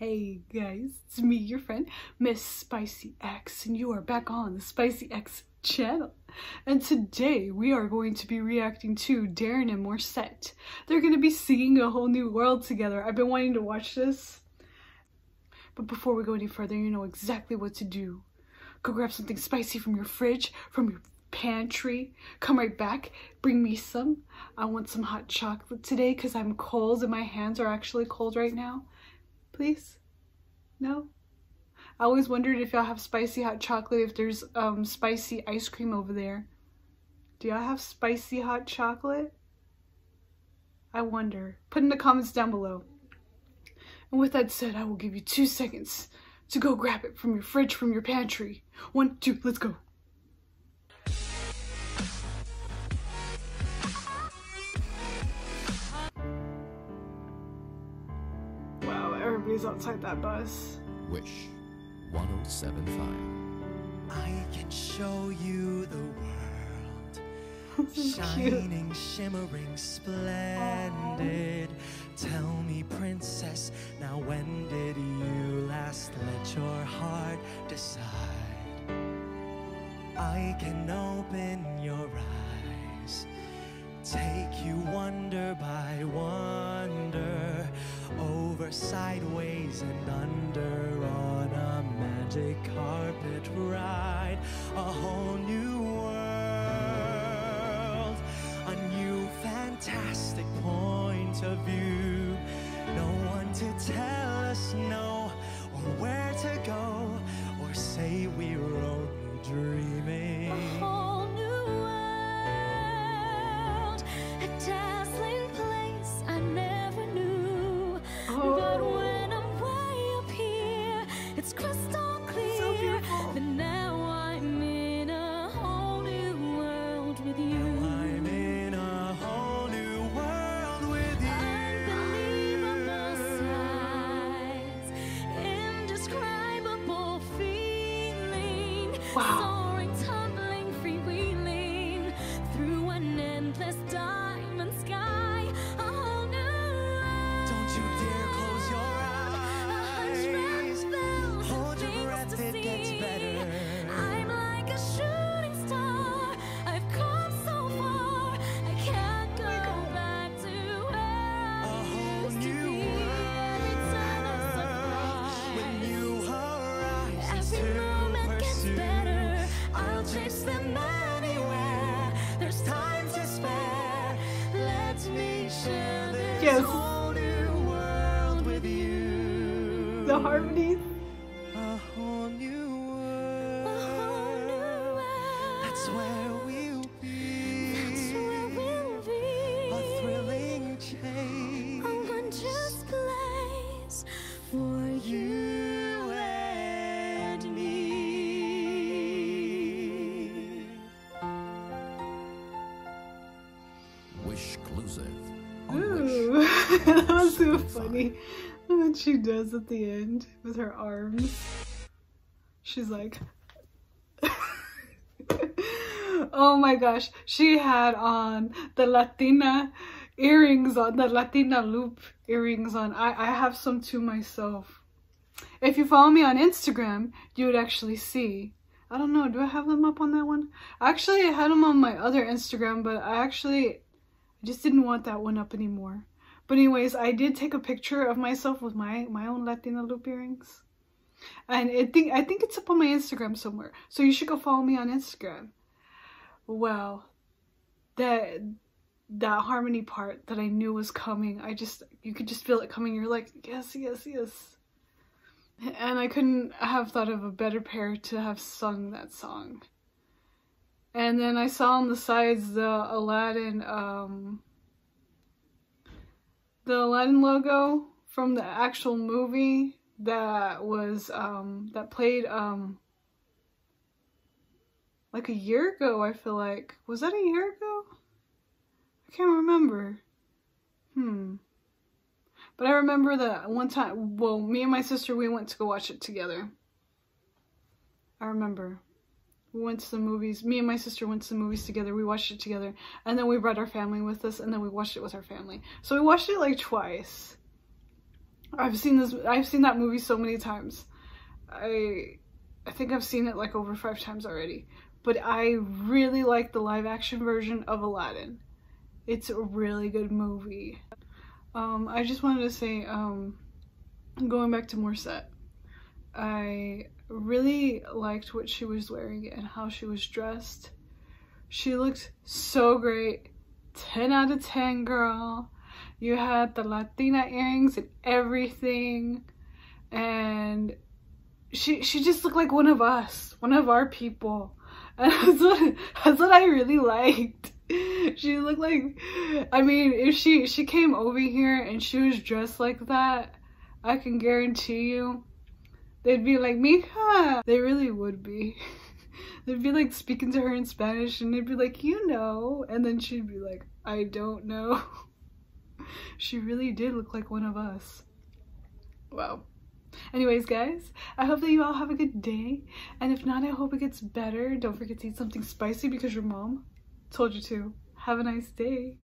Hey guys, it's me, your friend, Miss Spicy X, and you are back on the Spicy X channel. And today we are going to be reacting to Daron and Morissette. They're going to be singing A Whole New World together. I've been wanting to watch this. But before we go any further, you know exactly what to do. Go grab something spicy from your fridge, from your pantry. Come right back, bring me some. I want some hot chocolate today because I'm cold and my hands are actually cold right now. Please? No? I always wondered if y'all have spicy hot chocolate, if there's spicy ice cream over there. Do y'all have spicy hot chocolate? I wonder. Put in the comments down below. And with that said, I will give you 2 seconds to go grab it from your fridge, from your pantry. 1, 2, let's go. Everybody's outside that bus. Wish 107.5. I can show you the world. Shining, shimmering, splendid. Tell me, princess, now when did you last let your heart decide? I can open your eyes, take you wonder by wonder, over, sideways, and under, on a magic carpet ride. A whole new world, a new fantastic point of view. No one to tell us no, or where to go, or say we're only dreaming. A whole new world, a dazzling place I never knew. But when I'm way up here, it's crystal clear. So beautiful. But now I'm in a whole new world with you. I'm in a whole new world with you. Unbelievable sights, indescribable feeling. Wow. Soaring, tumbling, freewheeling through an endless diamond sky. A whole new world. Don't you dare close your eyes. Hold your breath, it gets better. I'm like a shooting star. I've come so far. I can't go back to where I used to be. It's a surprise. When you arise Every to moment gets pursue, better. I'll chase them anywhere. There's time to spare. Let me share this Yes. whole new world with you. The harmonies. a whole new A world. whole new world. That's where we'll be. That's where we'll be. A thrilling change. A wondrous place for you and me. Wish exclusive. On Wish. Ooh, that was so funny. What she does at the end with her arms. She's like, oh my gosh, she had on the Latina earrings on, the Latina loop earrings on. I have some too myself. If you follow me on Instagram, you would actually see. I don't know, do I have them up on that one? Actually, I had them on my other Instagram, but I just didn't want that one up anymore. But anyways, I did take a picture of myself with my own Latina loop earrings. And I think it's up on my Instagram somewhere. So you should go follow me on Instagram. Wow. That harmony part that I knew was coming, you could just feel it coming. You're like, yes, yes, yes. And I couldn't have thought of a better pair to have sung that song. And then I saw on the sides the Aladdin logo from the actual movie that was that played like a year ago. I feel like, was that a year ago? I can't remember. But I remember that one time, well, me and my sister, we went to go watch it together. I remember. We went to the movies. Me and my sister went to the movies together. We watched it together. And then we brought our family with us. And then we watched it with our family. So we watched it like twice. I've seen that movie so many times. I think I've seen it like over 5 times already. But I really like the live action version of Aladdin. It's a really good movie. I just wanted to say, going back to Morissette, I really liked what she was wearing and how she was dressed. She looked so great. 10 out of 10, girl. You had the Latina earrings and everything. And she just looked like one of us, one of our people. And that's what I really liked. She looked like, I mean, if she came over here and she was dressed like that, I can guarantee you they'd be like, Mija. They really would be. They'd be like speaking to her in Spanish and they'd be like, you know, and then she'd be like, I don't know. She really did look like one of us. Wow. Anyways, guys, I hope that you all have a good day, and if not, I hope it gets better. Don't forget to eat something spicy because your mom told you to. Have a nice day.